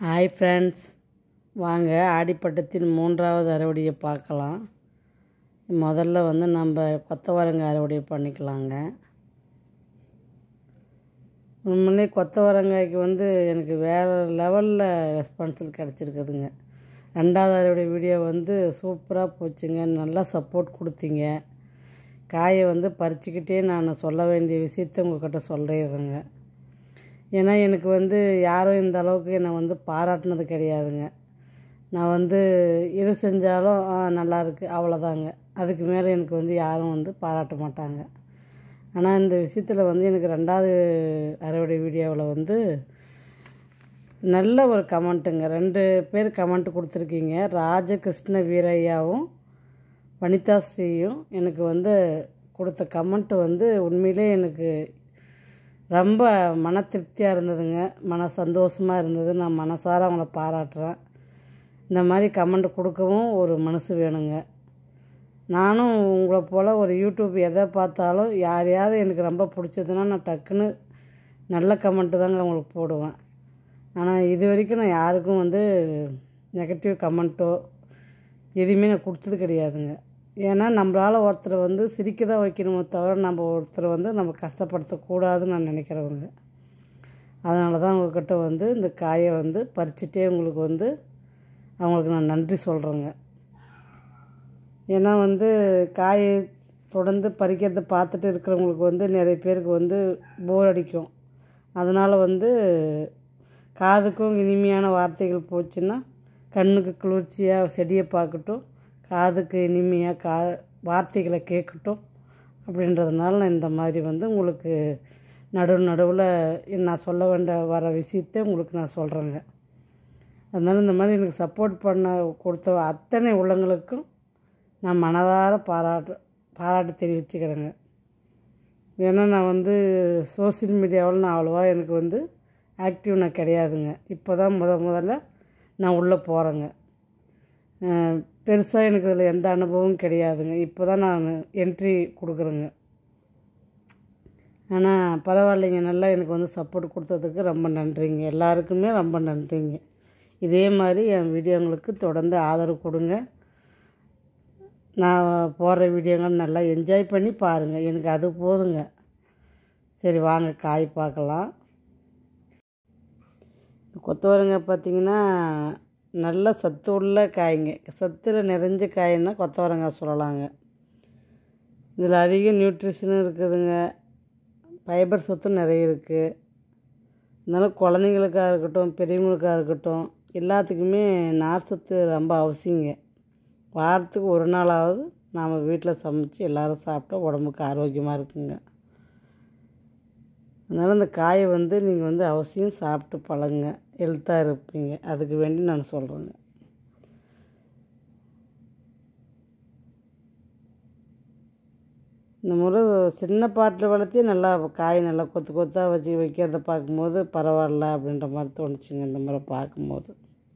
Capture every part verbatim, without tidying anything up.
Hi friends, வாங்க ஆடிப்பட்டத்தின் மூன்றாவது அறுவடையை பார்க்கலாம். முதல்ல வந்து நம்ம கொத்தவரங்காய் அறுவடை பண்ணிக்கலாங்க. உண்மையிலே கொத்தவரங்காய்க்கு வந்து எனக்கு வேறு லெவலில் ரெஸ்பான்சிபிள் கிடச்சிருக்குதுங்க. ரெண்டாவது அறுவடை வீடியோ வந்து சூப்பராக போச்சுங்க. நல்லா சப்போர்ட் கொடுத்தீங்க. காயை வந்து பறிச்சுக்கிட்டே நான் சொல்ல வேண்டிய விஷயத்த உங்கள்கிட்ட சொல்லிடுறேங்க. ஏன்னா எனக்கு வந்து யாரும் இந்த அளவுக்கு என்னை வந்து பாராட்டினது கிடையாதுங்க. நான் வந்து எது செஞ்சாலும் நல்லாயிருக்கு அவ்வளோதாங்க. அதுக்கு மேலே எனக்கு வந்து யாரும் வந்து பாராட்ட மாட்டாங்க. ஆனால் இந்த விஷயத்தில் வந்து எனக்கு ரெண்டாவது அறுவடை வீடியோவில் வந்து நல்ல ஒரு கமெண்ட்டுங்க. ரெண்டு பேர் கமெண்ட் கொடுத்துருக்கீங்க. ராஜகிருஷ்ண வீரையாவும் வனிதா ஸ்ரீயும் எனக்கு வந்து கொடுத்த கமெண்ட்டு வந்து உண்மையிலே எனக்கு ரொம்ப மன திருப்தியாக இருந்ததுங்க. மன சந்தோஷமாக இருந்தது. நான் மனசார அவங்கள பாராட்டுறேன். இந்த மாதிரி கமெண்ட் கொடுக்கவும் ஒரு மனசு வேணுங்க. நானும் உங்களை போல் ஒரு யூடியூப் எதை பார்த்தாலும் யாரையாவது எனக்கு ரொம்ப பிடிச்சதுன்னா நான் டக்குன்னு நல்ல கமெண்ட்டு தாங்க அவங்களுக்கு போடுவேன். ஆனால் இது வரைக்கும் நான் யாருக்கும் வந்து நெகட்டிவ் கமெண்ட்டோ எதுவுமே நான் கொடுத்தது கிடையாதுங்க. ஏன்னா நம்மளால் ஒருத்தரை வந்து சிரிக்க தான் வைக்கணுமோ தவிர நம்ம ஒருத்தரை வந்து நம்ம கஷ்டப்படுத்தக்கூடாதுன்னு நான் நினைக்கிறவங்க. அதனால தான் உங்கள்கிட்ட வந்து இந்த காயை வந்து பறிச்சுட்டே உங்களுக்கு வந்து அவங்களுக்கு நான் நன்றி சொல்கிறேங்க. ஏன்னா வந்து காயை தொடர்ந்து பறிக்கிறத பார்த்துட்டு இருக்கிறவங்களுக்கு வந்து நிறைய பேருக்கு வந்து போர் அடிக்கும். அதனால் வந்து காதுக்கும் இனிமையான வார்த்தைகள் போச்சுன்னா கண்ணுக்கு குளிர்ச்சியாக செடியை பார்க்கட்டும், காதுக்கு இனிமையாக கா வார்த்தைகளை கேட்கட்டும் அப்படின்றதுனால நான் இந்த மாதிரி வந்து உங்களுக்கு நடு நடுவில் நான் சொல்ல வேண்டிய வர விஷயத்த உங்களுக்கு நான் சொல்கிறேங்க. அதனால் இந்த மாதிரி எனக்கு சப்போர்ட் பண்ண கொடுத்த அத்தனை உள்ளங்களுக்கும் நான் மனதார பாராட்டு பாராட்டு தெரிவிச்சுக்கிறேங்க. ஏன்னா நான் வந்து சோசியல் மீடியாவில் நான் அவ்வளோவா எனக்கு வந்து ஆக்டிவ் நான் கிடையாதுங்க. இப்போ தான் முத முதல்ல நான் உள்ளே போகிறேங்க. பெருசாக எனக்கு இதில் எந்த அனுபவமும் கிடையாதுங்க. இப்போ தான் நான் என்ட்ரி கொடுக்குறேங்க. ஆனால் பரவாயில்லைங்க. நல்லா எனக்கு வந்து சப்போர்ட் கொடுத்ததுக்கு ரொம்ப நன்றிங்க. எல்லாருக்குமே ரொம்ப நன்றிங்க. இதே மாதிரி என் வீடியோங்களுக்கு தொடர்ந்து ஆதரவு கொடுங்க. நான் போடுற வீடியோங்கள் நல்லா என்ஜாய் பண்ணி பாருங்கள். எனக்கு அது போதுங்க. சரி வாங்க காய் பார்க்கலாம். கொத்தவரங்காய் பார்த்திங்கன்னா நல்ல சத்து உள்ள காய்ங்க. சத்தில் நிறைஞ்ச காய்ன்னா கொத்தவரங்காய் சொல்லலாங்க. இதில் அதிக நியூட்ரிஷனும் இருக்குதுங்க. ஃபைபர் சத்தும் நிறைய இருக்குது. அதனால் குழந்தைங்களுக்காக இருக்கட்டும், பெரியவங்களுக்காக இருக்கட்டும், எல்லாத்துக்குமே நார் சத்து ரொம்ப அவசியங்க. வாரத்துக்கு ஒரு நாளாவது நாம் வீட்டில் சமைச்சு எல்லோரும் சாப்பிட்டா உடம்புக்கு ஆரோக்கியமாக இருக்குங்க. அதனால் இந்த காயை வந்து நீங்கள் வந்து அவசியம் சாப்பிட்டு பழகுங்க. ஹெல்த்தாக இருப்பீங்க. அதுக்கு வேண்டி நான் சொல்கிறேங்க. இந்த முறை சின்ன பாட்டில் வளர்த்தி நல்லா காய் நல்லா கொத்து கொத்தாக வச்சு வைக்கிறத பார்க்கும்போது பரவாயில்ல அப்படின்ற மாதிரி தோணுச்சுங்க இந்த முறை பார்க்கும்போது.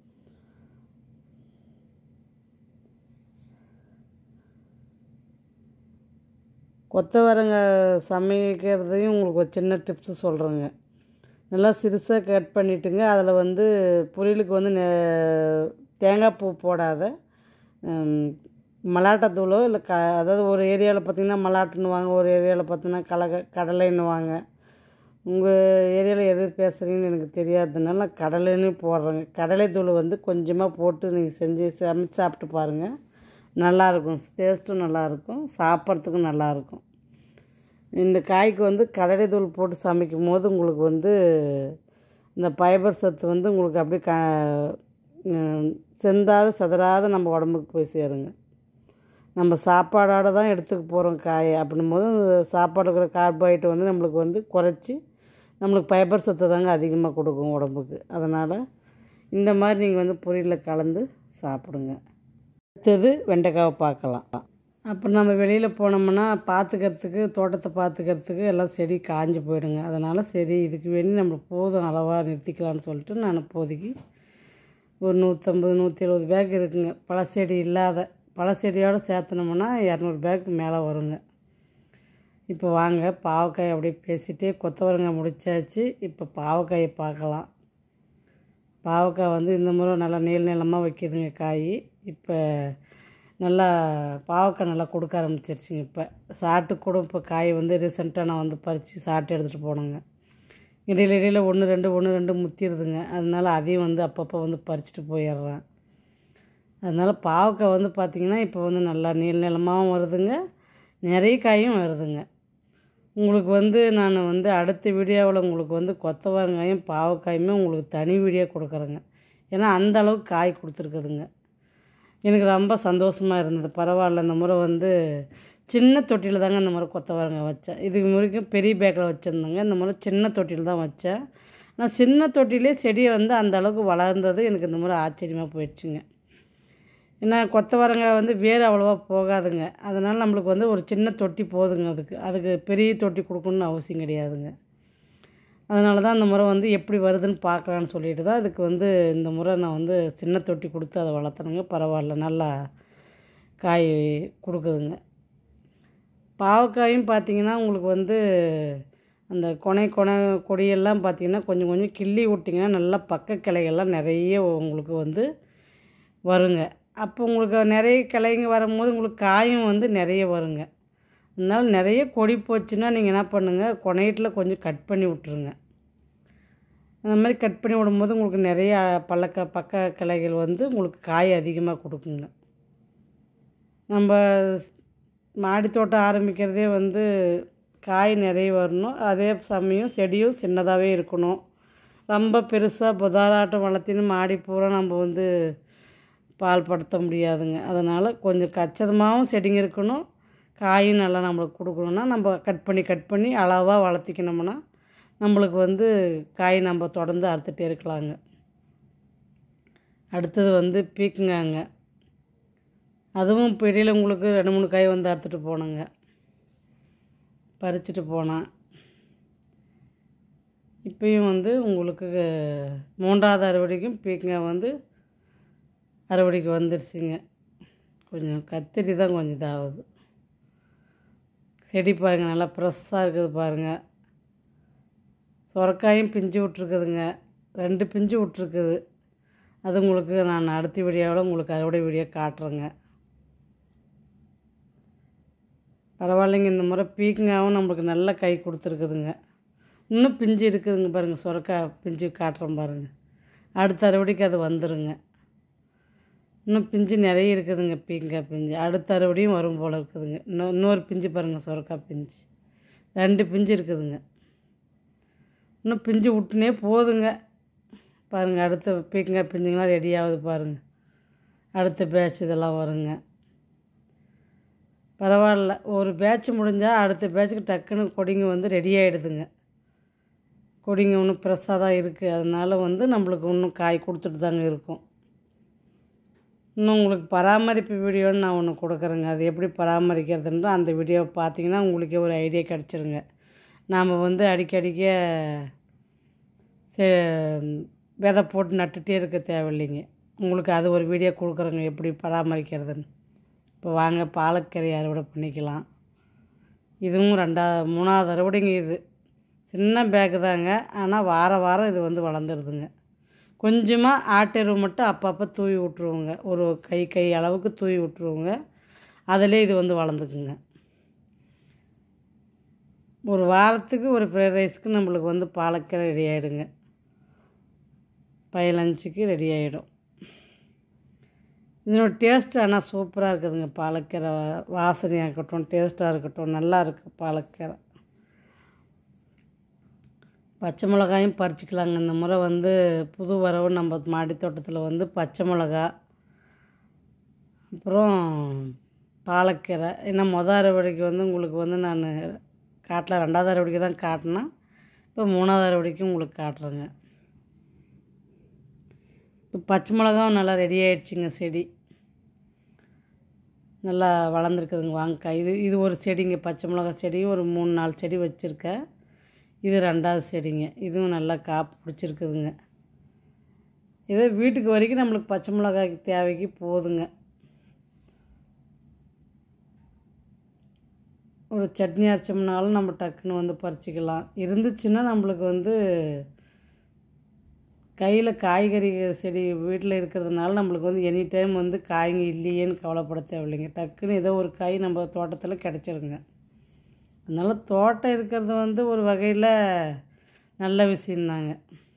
கொத்தவரங்காய் சமைக்கிறதையும் உங்களுக்கு ஒரு சின்ன டிப்ஸு சொல்கிறேங்க. நல்லா சிறுசாக கட் பண்ணிவிட்டுங்க. அதில் வந்து பொரியலுக்கு வந்து தேங்காய் பூ போடாத மலாட்டத்தூளோ இல்லை க அதாவது ஒரு ஏரியாவில் பார்த்திங்கன்னா மலாட்டுன்னுவாங்க, ஒரு ஏரியாவில் பார்த்திங்கன்னா கலக கடலைன்னுவாங்க. உங்கள் ஏரியாவில் எது பேசுகிறீங்கன்னு எனக்கு தெரியாததுனால நான் கடலைன்னு போடுறேங்க. கடலை தூள் வந்து கொஞ்சமாக போட்டு நீங்கள் செஞ்சு சமைச்சு சாப்பிட்டு பாருங்கள். நல்லாயிருக்கும். டேஸ்ட்டும் நல்லாயிருக்கும், சாப்பிட்றதுக்கும் நல்லாயிருக்கும். இந்த காய்க்கு வந்து கடலை தூள் போட்டு சமைக்கும் போது உங்களுக்கு வந்து இந்த ஃபைபர் சத்து வந்து உங்களுக்கு அப்படியே க செந்தாத செதறாத நம்ம உடம்புக்கு போய் சேருங்க. நம்ம சாப்பாடோடு தான் எடுத்துக்க போகிறோம் காய் அப்படின்னும் போது அந்த சாப்பாடு இருக்கிற கார்போஹைட்ரேட் வந்து நம்மளுக்கு வந்து குறைச்சி நம்மளுக்கு ஃபைபர் சத்து தாங்க அதிகமாக கொடுக்கும் உடம்புக்கு. அதனால் இந்த மாதிரி நீங்கள் வந்து பொரியலில் கலந்து சாப்பிடுங்க. அடுத்தது வெண்டைக்காவை பார்க்கலாம். அப்புறம் நம்ம வெளியில் போனோம்னா பார்த்துக்கிறதுக்கு, தோட்டத்தை பார்த்துக்கிறதுக்கு எல்லாம் செடி காஞ்சி போயிடுங்க. அதனால் சரி இதுக்கு வேண்டி நம்ம போதும் அளவாக நிறுத்திக்கலான்னு சொல்லிட்டு நான் இப்போதைக்கு ஒரு நூற்றம்பது நூற்றி எழுபது பேக் இருக்குங்க. பழச்செடி இல்லாத பழச்செடியோடு சேர்த்துனோம்னா இரநூறு பேக்கு மேலே வருங்க. இப்போ வாங்க பாவக்காய் அப்படியே பேசிகிட்டே கொத்தவரங்காய் முடிச்சாச்சு. இப்போ பாவக்காயை பார்க்கலாம். பாவக்காய் வந்து இந்த முறை நல்லா நீள நீளமாக வைக்கிதுங்க காய். இப்போ நல்லா பாவக்காய் நல்லா கொடுக்க ஆரம்பிச்சிருச்சுங்க. இப்போ சாப்பிட்டு கூட இப்போ காய் வந்து ரீசெண்டாக நான் வந்து பறித்து சாப்பிட்டு எடுத்துகிட்டு போனேங்க. இடையில இடையில ஒன்று ரெண்டு ஒன்று ரெண்டு முத்திடுதுங்க. அதனால் அதையும் வந்து அப்பப்போ வந்து பறிச்சுட்டு போயிடுறேன். அதனால் பாவக்காய் வந்து பார்த்திங்கன்னா இப்போ வந்து நல்லா நீள நீளமாகவும் வருதுங்க, நிறைய காயும் வருதுங்க. உங்களுக்கு வந்து நான் வந்து அடுத்த வீடியோவில் உங்களுக்கு வந்து கொத்தவரங்காயும் பாவக்காயுமே உங்களுக்கு தனி வீடியோ கொடுக்குறேங்க. ஏன்னா அந்த அளவுக்கு காய் கொடுத்துருக்குதுங்க. எனக்கு ரொம்ப சந்தோஷமாக இருந்தது. பரவாயில்ல, இந்த முறை வந்து சின்ன தொட்டியில் தாங்க இந்த முறை கொத்தவரங்காய் வச்சேன். இதுக்கு முறைக்கும் பெரிய பேக்கில் வச்சுருந்தேங்க. இந்த முறை சின்ன தொட்டியில் தான் வச்சேன். நான் சின்ன தொட்டிலே செடியை வந்து அந்த அளவுக்கு வளர்ந்தது எனக்கு இந்த முறை ஆச்சரியமாக போயிடுச்சுங்க. ஏன்னா கொத்தவரங்காய் வந்து வேறு அவ்வளோவா போகாதுங்க. அதனால் நம்மளுக்கு வந்து ஒரு சின்ன தொட்டி போதுங்க. அதுக்கு அதுக்கு பெரிய தொட்டி கொடுக்கணுன்னு அவசியம் கிடையாதுங்க. அதனால தான் அந்த முறை வந்து எப்படி வருதுன்னு பார்க்கலான்னு சொல்லிட்டு தான் அதுக்கு வந்து இந்த முறை நான் வந்து சின்ன தொட்டி கொடுத்து அதை வளர்த்தணுங்க. பரவாயில்ல, நல்லா காய் கொடுக்குதுங்க. பாவக்காயும் பார்த்திங்கன்னா உங்களுக்கு வந்து அந்த கொனை கொனை கொடியெல்லாம் பார்த்திங்கன்னா கொஞ்சம் கொஞ்சம் கிள்ளி விட்டிங்கன்னா நல்லா பக்க கிளைகள்லாம் நிறைய உங்களுக்கு வந்து வருங்க. அப்போ உங்களுக்கு நிறைய கிளைங்க வரும்போது உங்களுக்கு காயும் வந்து நிறைய வருங்க. அதனால் நிறைய கொடி போச்சுன்னா நீங்கள் என்ன பண்ணுங்கள், கொனையத்தில் கொஞ்சம் கட் பண்ணி விட்ருங்க. அந்த மாதிரி கட் பண்ணி விடும்போது உங்களுக்கு நிறைய பழக்க பக்க கிளைகள் வந்து உங்களுக்கு காய் அதிகமாக கொடுக்குங்க. நம்ம மாடி தோட்டம் ஆரம்பிக்கிறதே வந்து காய் நிறைய வரணும், அதே சமயம் செடியும் சின்னதாகவே இருக்கணும். ரொம்ப பெருசாக புதாராட்டம் வளர்த்தின்னு மாடி பூரா நம்ம வந்து பால் படுத்த முடியாதுங்க. அதனால் கொஞ்சம் கச்சிதமாகவும் செடிங்க இருக்கணும், காயும் நல்லா நம்மளுக்கு கொடுக்கணுன்னா நம்ம கட் பண்ணி கட் பண்ணி அளவாக வளர்த்திக்கணும்னா நம்மளுக்கு வந்து காய் நம்ம தொடர்ந்து அறுத்துட்டே இருக்கலாங்க. அடுத்தது வந்து பீக்கங்காங்க. அதுவும் இப்போ இடையில் உங்களுக்கு ரெண்டு மூணு காய் வந்து அறுத்துட்டு போனேங்க, பறிச்சுட்டு போனேன். இப்பயும் வந்து உங்களுக்கு மூன்றாவது அறுவடைக்கும் பீக்கங்காய் வந்து அறுவடைக்கு வந்துடுச்சுங்க. கொஞ்சம் கத்திரி தான் கொஞ்சம் இதாகுது. செடி பாருங்கள் நல்லா ஃப்ரெஷ்ஷாக இருக்குது பாருங்கள். சொரக்காயும் பிஞ்சு விட்ருக்குதுங்க, ரெண்டு பிஞ்சு விட்ருக்குது. அது உங்களுக்கு நான் அடுத்த வீடியோவில் உங்களுக்கு அறுவடை வீடியோ காட்டுறேங்க. பரவாயில்லைங்க, இந்த முறை பீக்கங்காவும் நம்மளுக்கு நல்ல கை கொடுத்துருக்குதுங்க. இன்னும் பிஞ்சு இருக்குதுங்க பாருங்கள், சொரக்காய் பிஞ்சு காட்டுறோம் பாருங்கள். அடுத்த அறுவடைக்கு அது வந்துடுங்க. இன்னும் பிஞ்சு நிறைய இருக்குதுங்க, பீக்கங்காய் பிஞ்சு அடுத்த அறுவடையும் வரும் போல் இருக்குதுங்க. இன்னும் இன்னொரு பிஞ்சு பாருங்கள், சொரக்காய் பிஞ்சு ரெண்டு பிஞ்சு இருக்குதுங்க. இன்னும் பிஞ்சு விட்டுனே போதுங்க பாருங்கள். அடுத்த பீக்கங்காய் பிஞ்சுங்களாம் ரெடி ஆகுது பாருங்கள். அடுத்த பேட்ச் இதெல்லாம் வருங்க. பரவாயில்ல, ஒரு பேட்ச் முடிஞ்சால் அடுத்த பேட்சுக்கு டக்குன்னு கொடிங்க வந்து ரெடி ஆகிடுதுங்க. கொடிங்க இன்னும் ஃப்ரெஷ்ஷாக தான் இருக்குது. அதனால் வந்து நம்மளுக்கு இன்னும் காய் கொடுத்துட்டு தாங்க இருக்கும். இன்னும் உங்களுக்கு பராமரிப்பு வீடியோன்னு நான் ஒன்று கொடுக்குறேங்க. அது எப்படி பராமரிக்கிறதுன்ற அந்த வீடியோவை பார்த்தீங்கன்னா உங்களுக்கே ஒரு ஐடியா கிடச்சிருங்க. நாம் வந்து அடிக்கடிக்க விதை போட்டு நட்டுகிட்டே இருக்க தேவையில்லைங்க. உங்களுக்கு அது ஒரு வீடியோ கொடுக்குறேங்க எப்படி பராமரிக்கிறதுன்னு. இப்போ வாங்க பாலக்கீரை அறுவடை பண்ணிக்கலாம். இதுவும் ரெண்டாவது மூணாவது அறுவடைங்க. இது சின்ன பேக்கு தாங்க, ஆனால் வார வாரம் இது வந்து வளர்ந்துருதுங்க. கொஞ்சமாக ஆட்டெருவு மட்டும் அப்பப்போ தூவி விட்ருவோங்க, ஒரு கை கை அளவுக்கு தூவி விட்ருவோங்க. அதிலே இது வந்து வளர்ந்துக்குங்க. ஒரு வாரத்துக்கு ஒரு ஃப்ரைட் ரைஸ்க்கு நம்மளுக்கு வந்து பாலக்கீரை ரெடி ஆகிடுங்க. பைய லஞ்சுக்கு ரெடி ஆகிடும். இதனோட டேஸ்ட்டு ஆனால் சூப்பராக இருக்குதுங்க. பாலக்கீரை வாசனையாக இருக்கட்டும், டேஸ்ட்டாக இருக்கட்டும், நல்லா இருக்குது பாலக்கீரை. பச்சை மிளகாயும் பறிச்சிக்கலாங்க. இந்த முறை வந்து புது வரவு நம்ம மாடி தோட்டத்தில் வந்து பச்சை மிளகா, அப்புறம் பாலக்கீரை. ஏன்னா மொதல் அறுவடைக்கு வந்து உங்களுக்கு வந்து நான் காட்டல, ரெண்டாவது அறுவடைக்கு தான் காட்டினேன். இப்போ மூணாவது அறுவடைக்கும் உங்களுக்கு காட்டுறேங்க. இப்போ பச்சை மிளகாவும் நல்லா ரெடி ஆகிடுச்சிங்க. செடி நல்லா வளர்ந்துருக்குதுங்க. வாங்க, இது இது ஒரு செடிங்க, பச்சை மிளகா செடி ஒரு மூணு நாலு செடி வச்சுருக்கேன். இது ரெண்டாவது செடிங்க. இதுவும் நல்லா காப்பு பிடிச்சிருக்குதுங்க. இதே வீட்டுக்கு வரைக்கும் நம்மளுக்கு பச்சை மிளகாய்க்கு தேவைக்கு போதுங்க. ஒரு சட்னி அரைச்சோம்னாலும் நம்ம டக்குன்னு வந்து பறிச்சிக்கலாம். இருந்துச்சுன்னா நம்மளுக்கு வந்து கையில் காய்கறி செடி வீட்டில் இருக்கிறதுனால நம்மளுக்கு வந்து எனி டைம் வந்து காய்ங்க இல்லையேன்னு கவலைப்பட தேவையில்லைங்க. டக்குன்னு ஏதோ ஒரு காய் நம்ம தோட்டத்தில் கிடச்சிருங்க. அதனால் தோட்டம் இருக்கிறது வந்து ஒரு வகையில் நல்ல விஷயந்தாங்க.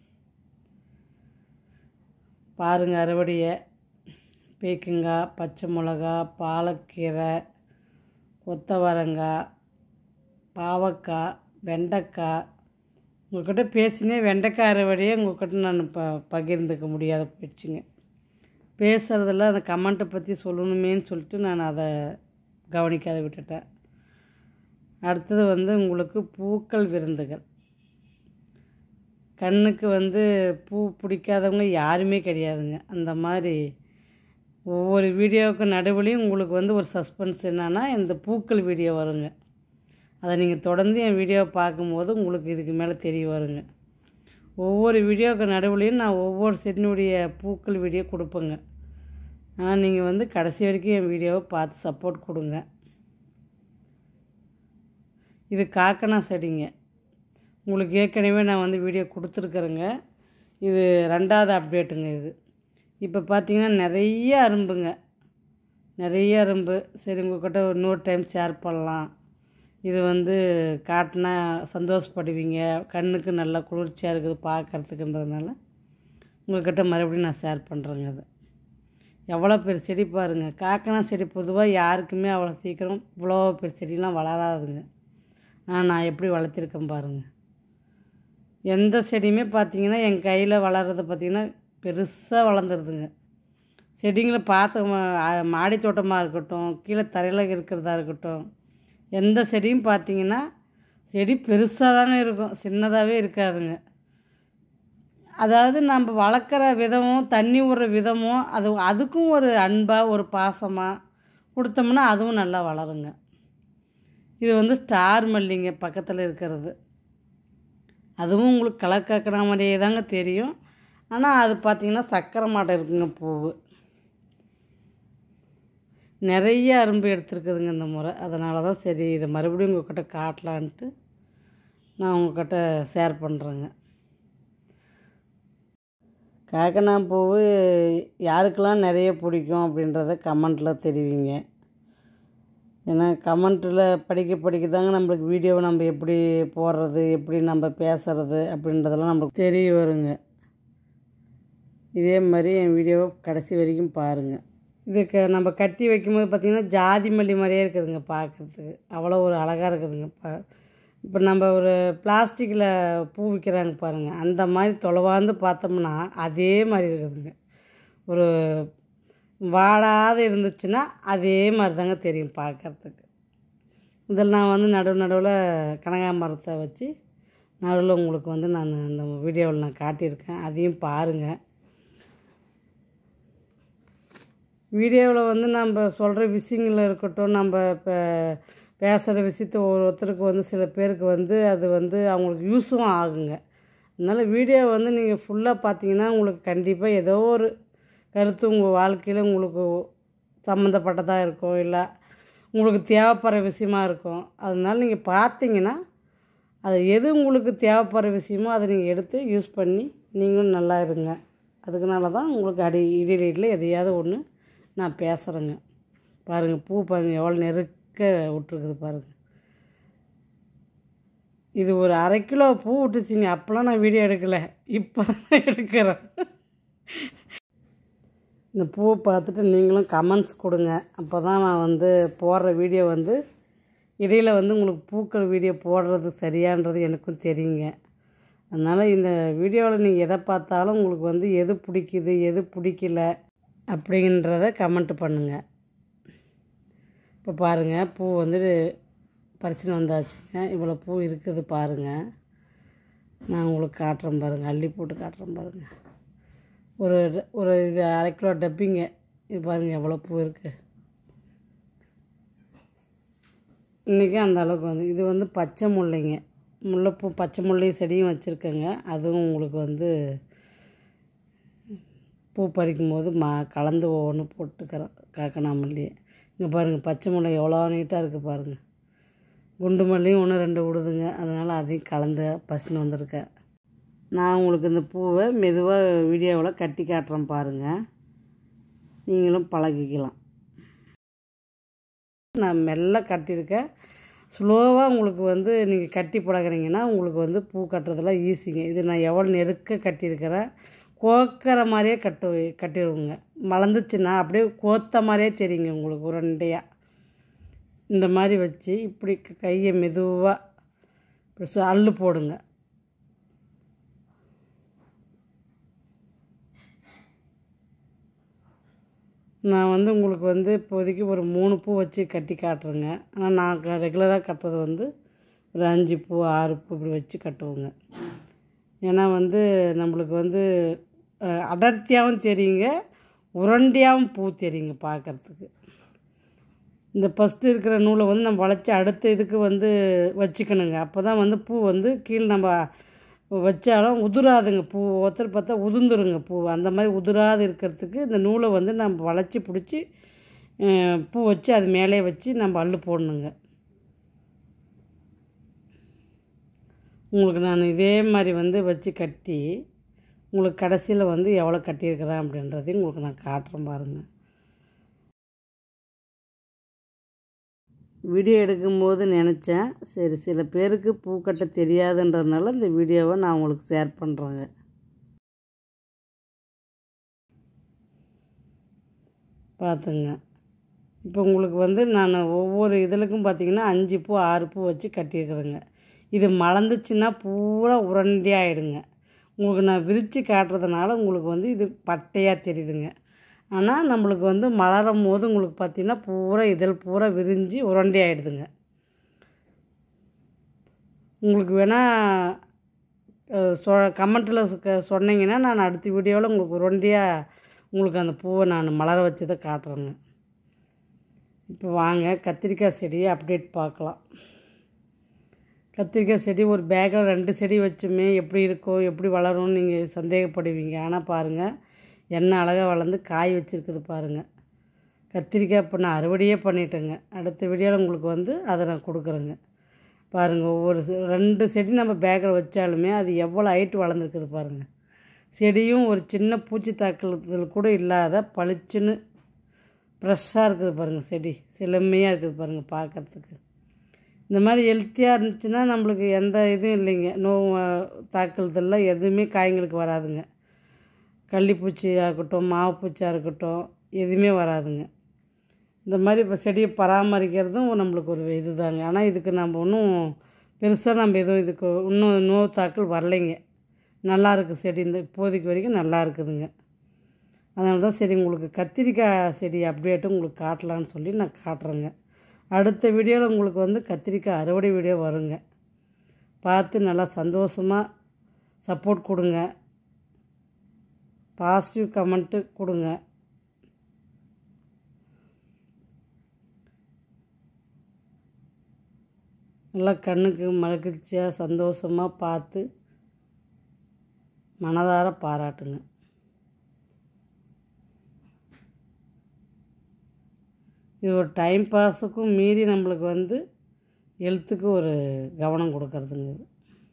பாருங்கள் அறுவடையை. பீக்கங்காய், பச்சை மிளகா, பாலக்கீரை, கொத்தவரங்காய், பாவக்காய், வெண்டைக்காய். உங்கள்கிட்ட பேசினே வெண்டைக்காய் அறுவடையே உங்கள்கிட்ட நான் ப பகிர்ந்துக்க முடியாத போயிடுச்சுங்க. பேசுகிறதில்ல அந்த கமெண்ட்டை பற்றி சொல்லணுமேன்னு சொல்லிட்டு நான் அதை கவனிக்காத விட்டுட்டேன். அடுத்தது வந்து உங்களுக்கு பூக்கள் விருந்துகள். கண்ணுக்கு வந்து பூ பிடிக்காதவங்க யாருமே கிடையாதுங்க. அந்த மாதிரி ஒவ்வொரு வீடியோவுக்கு நடுவுலையும் உங்களுக்கு வந்து ஒரு சஸ்பென்ஸ் என்னன்னா இந்த பூக்கள் வீடியோ வருங்க. அதை நீங்கள் தொடர்ந்து என் வீடியோவை பார்க்கும்போது உங்களுக்கு இதுக்கு மேலே தெரிய வருங்க. ஒவ்வொரு வீடியோவுக்கு நடுவுலையும் நான் ஒவ்வொரு செடியினுடைய பூக்கள் வீடியோ கொடுப்பேங்க. ஆனால் நீங்கள் வந்து கடைசி வரைக்கும் என் வீடியோவை பார்த்து சப்போர்ட் கொடுங்க. இது காக்கனா செடிங்க. உங்களுக்கு ஏற்கனவே நான் வந்து வீடியோ கொடுத்துருக்குறேங்க. இது ரெண்டாவது அப்டேட்டுங்க. இது இப்போ பார்த்தீங்கன்னா நிறைய அரும்புங்க, நிறைய அரும்பு. சரி உங்கள்கிட்ட இன்னொரு டைம் ஷேர் பண்ணலாம். இது வந்து காட்டினா சந்தோஷப்படுவீங்க, கண்ணுக்கு நல்லா குளிர்ச்சியாக இருக்குது பார்க்குறதுக்குன்றதுனால உங்கள்கிட்ட மறுபடியும் நான் ஷேர் பண்ணுறேங்க. அது எவ்வளோ பெரிய செடி பாருங்கள். காக்கனா செடி பொதுவாக யாருக்குமே அவ்வளோ சீக்கிரம் இவ்வளோ பெரிய செடிலாம் வளராதுங்க. ஆனால் நான் எப்படி வளர்த்திருக்கேன் பாருங்கள். எந்த செடியுமே பார்த்திங்கன்னா என் கையில் வளர்கிறத பார்த்திங்கன்னா பெருசாக வளர்ந்துருதுங்க. செடிங்களை பார்த்து மாடி தோட்டமாக இருக்கட்டும், கீழே தரையில் இருக்கிறதா இருக்கட்டும், எந்த செடியும் பார்த்திங்கன்னா செடி பெருசாக தாங்க இருக்கும், சின்னதாகவே இருக்காதுங்க. அதாவது நம்ம வளர்க்குற விதமும் தண்ணி விடுற விதமும் அது அதுக்கும் ஒரு அன்பாக ஒரு பாசமாக கொடுத்தோம்னா அதுவும் நல்லா வளருங்க. இது வந்து ஸ்டார் மல்லிங்க பக்கத்தில் இருக்கிறது. அதுவும் உங்களுக்கு கலர் காக்கனா மாதிரியே தாங்க தெரியும். ஆனால் அது பார்த்திங்கன்னா சக்கரை மாட்டை இருக்குங்க பூவு. நிறைய அரும்பு எடுத்துருக்குதுங்க இந்த முறை. அதனால தான் சரி இதை மறுபடியும் உங்கள்கிட்ட காட்டலான்ட்டு நான் உங்கள்கிட்ட ஷேர் பண்ணுறேங்க. காக்கனா பூவு யாருக்கெல்லாம் நிறைய பிடிக்கும் அப்படின்றத கமெண்ட்டில் தெரிவிங்க. ஏன்னா கமெண்ட்டில் படிக்க படிக்க தாங்க நம்மளுக்கு வீடியோவை நம்ம எப்படி போடுறது, எப்படி நம்ம பேசுகிறது அப்படின்றதெல்லாம் நம்மளுக்கு தெரிய வருங்க. இதே மாதிரி என் வீடியோவை கடைசி வரைக்கும் பாருங்கள். இதுக்கு நம்ம கட்டி வைக்கும்போது பார்த்திங்கன்னா ஜாதி மல்லி மாதிரியே இருக்குதுங்க பார்க்குறதுக்கு. அவ்வளோ ஒரு அழகாக இருக்குதுங்க. பா இப்போ நம்ம ஒரு பிளாஸ்டிக்கில் பூ விற்கிறாங்க பாருங்கள், அந்த மாதிரி தொலைவாந்து பார்த்தோம்னா அதே மாதிரி இருக்குதுங்க. ஒரு வாடாத இருந்துச்சுன்னா அதே மாதிரி தாங்க தெரியும் பார்க்குறதுக்கு. இதில் நான் வந்து நடுவு நடுவில் கனகாம்பரத்தை வச்சு நடுவில் உங்களுக்கு வந்து நான் அந்த வீடியோவில் நான் காட்டியிருக்கேன். அதையும் பாருங்கள். வீடியோவில் வந்து நம்ம சொல்கிற விஷயங்கள் இருக்கட்டும், நம்ம இப்போ பேசுகிற விஷயத்த ஒருத்தருக்கு வந்து சில பேருக்கு வந்து அது வந்து அவங்களுக்கு யூஸும் ஆகுங்க. அதனால் வீடியோ வந்து நீங்கள் ஃபுல்லாக பார்த்தீங்கன்னா உங்களுக்கு கண்டிப்பாக ஏதோ ஒரு கருத்து உங்கள் வாழ்க்கையில் உங்களுக்கு சம்மந்தப்பட்டதாக இருக்கும், இல்லை உங்களுக்கு தேவைப்படுற விஷயமா இருக்கும். அதனால் நீங்கள் பார்த்தீங்கன்னா அது எது உங்களுக்கு தேவைப்படுற விஷயமோ அதை நீங்கள் எடுத்து யூஸ் பண்ணி நீங்களும் நல்லா இருங்க. அதுக்குனால தான் உங்களுக்கு அடி இடையில எதையாவது ஒன்று நான் பேசுகிறேங்க. பாருங்கள் பூ பாருங்கள் எவ்வளோ நெருக்க விட்டுருக்குது பாருங்கள். இது ஒரு அரை கிலோ பூ விட்டுச்சிங்க. அப்போலாம் நான் வீடியோ எடுக்கலை, இப்போ தான் எடுக்கிறேன். இந்த பூவை பார்த்துட்டு நீங்களும் கமெண்ட்ஸ் கொடுங்க. அப்போ தான் நான் வந்து போடுற வீடியோ வந்து இடையில் வந்து உங்களுக்கு பூக்கள் வீடியோ போடுறது சரியான்றது எனக்கும் தெரியுங்க. அதனால் இந்த வீடியோவில் நீங்கள் எதை பார்த்தாலும் உங்களுக்கு வந்து எது பிடிக்குது எது பிடிக்கல அப்படின்றத கமெண்ட் பண்ணுங்கள். இப்போ பாருங்கள் பூ வந்து பறிச்சுன்னு வந்தாச்சுங்க. இவ்வளோ பூ இருக்குது பாருங்கள். நான் உங்களுக்கு காட்டுறேன் பாருங்கள், அள்ளி போட்டு காட்டுறேன் பாருங்கள். ஒரு ஒரு இது அரை கிலோ டப்பிங்க. இது பாருங்கள் எவ்வளோ பூ இருக்குது. இன்றைக்கி அந்த அளவுக்கு வந்து இது வந்து பச்சை முல்லைங்க. முல்லைப்பூ பச்சை முல்லை செடியும் வச்சுருக்கேங்க. அதுவும் உங்களுக்கு வந்து பூ பறிக்கும் போது மா கலந்து ஒவ்வொன்று போட்டுக்கிறோம் காக்கனா மல்லியை. இங்கே பாருங்கள் பச்சை முல்லை எவ்வளோ நீட்டாக இருக்குது பாருங்கள். குண்டு மல்லியும் ஒன்று ரெண்டு விடுதுங்க, அதனால் அதையும் கலந்து பறிச்சுன்னு வந்திருக்கேன். நான் உங்களுக்கு இந்த பூவை மெதுவாக வீடியோவில் கட்டி காட்டுறேன் பாருங்கள், நீங்களும் பழகிக்கலாம். நான் மெல்ல கட்டியிருக்கேன். ஸ்லோவாக உங்களுக்கு வந்து நீங்கள் கட்டி பழகுறீங்கன்னா உங்களுக்கு வந்து பூ கட்டுறதெல்லாம் ஈஸிங்க. இது நான் எவ்வளோ நெருக்க கட்டியிருக்கிறேன். கோக்கிற மாதிரியே கட்டு கட்டிடுவோங்க. மலர்ந்துச்சுன்னா அப்படியே கோத்த மாதிரியே தெரியுங்க உங்களுக்கு உருண்டையாக. இந்த மாதிரி வச்சு இப்படி கையை மெதுவாக அள்ளு போடுங்க. நான் வந்து உங்களுக்கு வந்து இப்போதைக்கு ஒரு மூணு பூ வச்சு கட்டி காட்டுறேங்க. ஆனால் நான் ரெகுலராக கட்டுறது வந்து ஒரு அஞ்சு பூ ஆறு பூ இப்படி வச்சு கட்டுவோங்க. ஏன்னா வந்து நம்மளுக்கு வந்து அடர்த்தியாகவும் தெரியுங்க, உருண்டையாகவும் பூ தெரியுங்க பார்க்குறதுக்கு. இந்த ஃபஸ்ட்டு இருக்கிற நூலை வந்து நம்ம வளைச்சி அடுத்த இதுக்கு வந்து வச்சுக்கணுங்க. அப்போ தான் வந்து பூ வந்து கீழே நம்ம வச்சாலும் உதிராதுங்க. பூ ஒருத்தர் பார்த்தா உதிர்ந்துருங்க பூ. அந்த மாதிரி உதிராது இருக்கிறதுக்கு இந்த நூலை வந்து நம்ம வளைச்சி பிடிச்சி பூ வச்சு அது மேலே வச்சு நம்ம அள்ளு போடணுங்க. உங்களுக்கு நான் இதே மாதிரி வந்து வச்சு கட்டி உங்களுக்கு கடைசியில் வந்து எவ்வளோ கட்டியிருக்கிறேன் அப்படின்றதையும் உங்களுக்கு நான் காட்டுறேன் பாருங்கள். வீடியோ எடுக்கும்போது நினச்சேன், சரி சில பேருக்கு பூ கட்ட தெரியாதுன்றதுனால இந்த வீடியோவை நான் உங்களுக்கு ஷேர் பண்ணுறேங்க. பார்த்துங்க, இப்போ உங்களுக்கு வந்து நான் ஒவ்வொரு இதழுக்கும் பார்த்திங்கன்னா அஞ்சு பூ ஆறு பூ வச்சு கட்டியிருக்கிறேங்க. இது மலர்ந்துச்சுன்னா பூரா உருண்டையாகிடுங்க. உங்களுக்கு நான் விரித்து காட்டுறதுனால உங்களுக்கு வந்து இது பட்டையாக தெரியுதுங்க. ஆனால் நம்மளுக்கு வந்து மலரும் போது உங்களுக்கு பார்த்திங்கன்னா பூரா இதழ் பூரா விரிஞ்சு உருண்டை ஆகிடுதுங்க. உங்களுக்கு வேணால் சொ கமெண்ட்டில் சொன்னீங்கன்னா நான் அடுத்த வீடியோவில் உங்களுக்கு உருண்டையாக உங்களுக்கு அந்த பூவை நான் மலர வச்சதை காட்டுறேங்க. இப்போ வாங்க கத்திரிக்காய் செடியை அப்டேட் பார்க்கலாம். கத்திரிக்காய் செடி ஒரு பேக்கில் ரெண்டு செடி வச்சுமே எப்படி இருக்கோ எப்படி வளரும்னு நீங்கள் சந்தேகப்படுவீங்க. ஆனால் பாருங்கள், என்ன அழகாக வளர்ந்து காய் வச்சுருக்குது பாருங்கள். கத்திரிக்காய் இப்போ நான் அறுவடையே பண்ணிட்டேங்க. அடுத்த வீடியோவில் உங்களுக்கு வந்து அதை நான் கொடுக்குறேங்க. பாருங்கள், ஒவ்வொரு ரெண்டு செடி நம்ம பேக்கில் வச்சாலுமே அது எவ்வளோ ஹைட்டு வளர்ந்துருக்குது பாருங்கள். செடியும் ஒரு சின்ன பூச்சி தாக்குதல் கூட இல்லாத பளிச்சுன்னு ஃப்ரெஷ்ஷாக இருக்குது பாருங்கள். செடி செழுமையாக இருக்குது பாருங்கள் பார்க்குறதுக்கு. இந்த மாதிரி ஹெல்த்தியாக இருந்துச்சுன்னா நம்மளுக்கு எந்த இதுவும் இல்லைங்க, நோய் தாக்குதல்லாம் எதுவுமே காய்களுக்கு வராதுங்க. கள்ளிப்பூச்சியாக இருக்கட்டும் மாவுப்பூச்சியாக இருக்கட்டும் எதுவுமே வராதுங்க. இந்த மாதிரி இப்போ செடியை பராமரிக்கிறதும் நம்மளுக்கு ஒரு இது தாங்க. ஆனால் இதுக்கு நம்ம ஒன்றும் பெருசாக நம்ம எதுவும் இதுக்கு இன்னும் நோய் தாக்கல் வரலைங்க. நல்லா இருக்குது செடி, இந்த இப்போதைக்கு வரைக்கும் நல்லா இருக்குதுங்க. அதனால தான் சரி உங்களுக்கு கத்திரிக்காய் செடி அப்டேட்டும் உங்களுக்கு காட்டலான்னு சொல்லி நான் காட்டுறேங்க. அடுத்த வீடியோவில் உங்களுக்கு வந்து கத்திரிக்காய் அறுவடை வீடியோ வருங்க. பார்த்து நல்லா சந்தோஷமாக சப்போர்ட் கொடுங்க, பாசிட்டிவ் கமெண்ட்டு கொடுங்க. நல்லா கண்ணுக்கு மகிழ்ச்சியாக சந்தோஷமாக பார்த்து மனதார பாராட்டுங்க. இது ஒரு டைம் பாஸுக்கும் மீறி நம்மளுக்கு வந்து ஹெல்த்துக்கு ஒரு கவனம் கொடுக்கறதுங்க. இது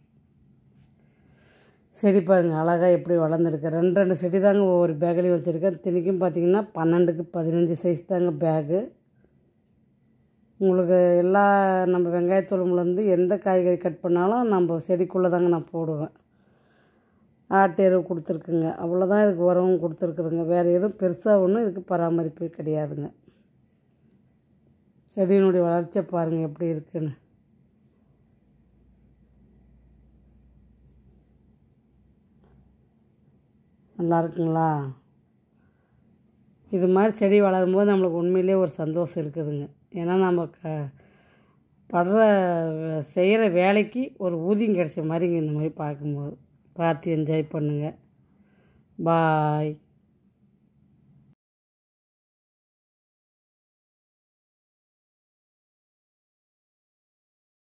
செடி பாருங்கள் அழகாக எப்படி வளர்ந்துருக்கு. ரெண்டு ரெண்டு செடி தாங்க ஒவ்வொரு பேக்லேயும் வச்சுருக்கேன். தினைக்கும் பார்த்திங்கன்னா பன்னெண்டுக்கு பதினஞ்சு சைஸ் தாங்க பேகு. உங்களுக்கு எல்லா நம்ம வெங்காயத்தொழும்புலேருந்து எந்த காய்கறி கட் பண்ணாலும் நம்ம செடிக்குள்ளே தாங்க நான் போடுவேன். ஆட்டு எருவு கொடுத்துருக்குங்க, அவ்வளோதான். இதுக்கு உரமும் கொடுத்துருக்குறேங்க. வேறு எதுவும் பெருசாக ஒன்றும் இதுக்கு பராமரிப்பு கிடையாதுங்க. செடியினுடைய வளர்ச்சியை பாருங்கள் எப்படி இருக்குன்னு. நல்லா இருக்குங்களா? இது மாதிரி செடி வளரும்போது நம்மளுக்கு உண்மையிலே ஒரு சந்தோஷம் இருக்குதுங்க. ஏன்னா நம்ம க படுற செய்கிற வேலைக்கு ஒரு ஊதியம் கிடைச்ச மாதிரிங்க இந்த மாதிரி பார்க்கும்போது. பார்த்து என்ஜாய் பண்ணுங்கள். பாய்.